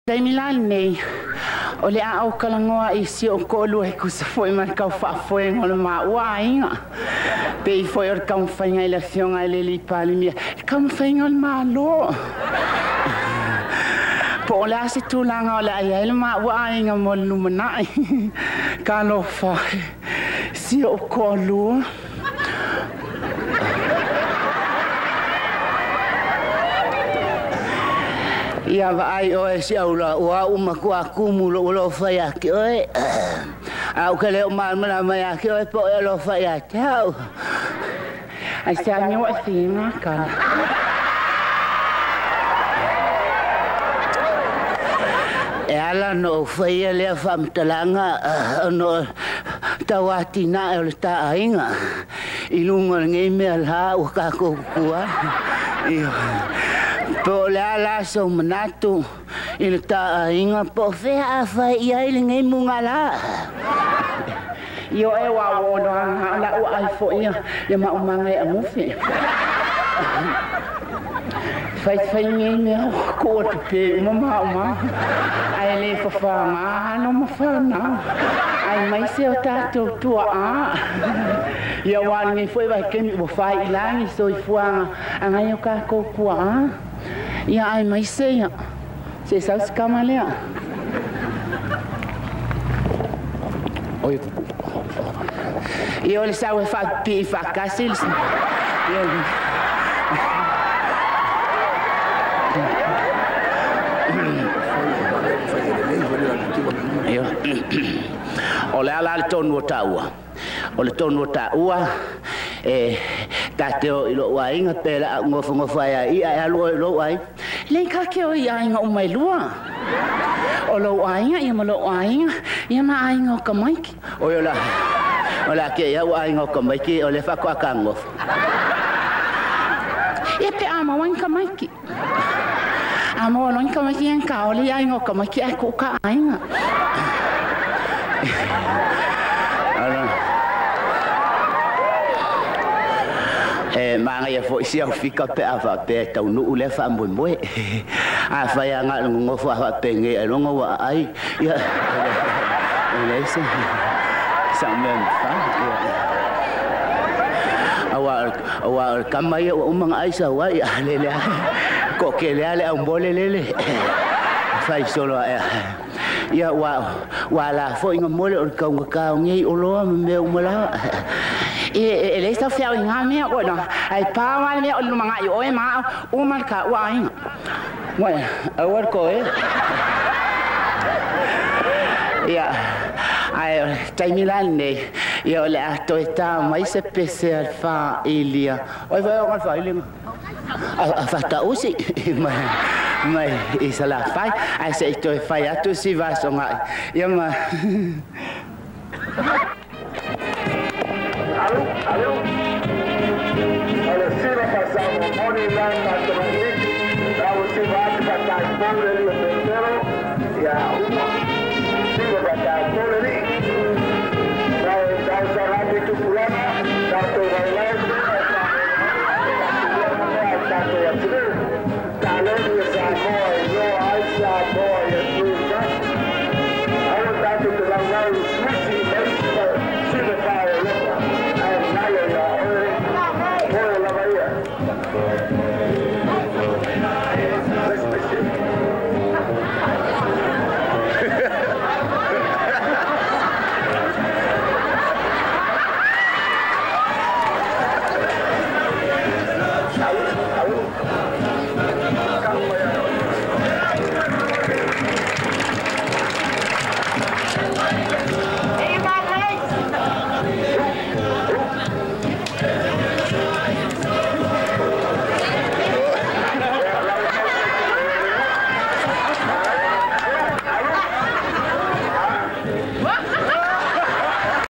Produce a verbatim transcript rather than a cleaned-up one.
Taimilan nei o le a o kalangoa I si o kolu e kusa foi man kau whaafoe ngolo maa ua inga. Pe I foi or kau mwhainga I la fionga I le li pali mia. Kau mwhainga o maa lo. Po o le ase tūlanga o le ai ele maa ua inga mo lumanai. Ka lo whae si o kolu. Ia vai o e si aula ua uma kua kumu lo lo fai aki oe. Au ke leo malmana mai aki oe po e lo fai aki au. Ai se anyo e singa kala. E ala no fai e lea whamtalanga no tawatina e o le ta ainga. I lunga ngei mea la o kako kua. Ia. Po le ala so manatu I le ta inga po fea fa ia I le ngai munga la. Io e wa wono anga la o ai fo ia ia ma umanga e amufi. Fai fai ngai me ko te pe mama ma. Ai le fa fa ma no ma fa na. Ai mai se o tato tua a. Ia wa ngai foi vai ke mi bo fai langi so I fuanga anga yo ka ko kua. Ia ai mai se ia. Se sa skama lea. Oi. Io le sa fa pi fa casil. Io. Io. O le ala le tonu taua. O le tonu taua e tateo I lo wai nga pela ngofo ngofo ai ai alo lo wai le ka ke o ia nga o mai lua o lo wai nga ia lo wai nga ia ma ai nga ka mai o yo la o la ke ia wai nga ka mai ki o le fa ka ka ngofo ia pe ama wan ka mai ki ama wan ka mai ki en ka o le ai nga ka mai ki ai ko ka ai nga e manga ia foi sia fika pe ava pe tau no le fa mo mo a fa ya nga ngo fa fa pe nge e longo wa ai ia le se sa men fa awa awa kamai o mang ai sa wa ia le le ko ke le ale un bole le le fa solo ia wa wa la foi ngo mo le o ka ka nge o lo me mo la e le sta fia inga me o no ai pa wa me o manga I o e ma o mal ka wa inga bueno agora ko e ya ai taimilan ne io le atto sta mai se pese al fa ilia oi vai o fa ilia a fatta usi ma mai isa la fai ai se to fai atu si va so mai ia ma Alô, alô. Olha, se não passar um monte lá na Tronite, para você vai passar por ali o Petelo e a uma. Se não passar por ali, vai dar o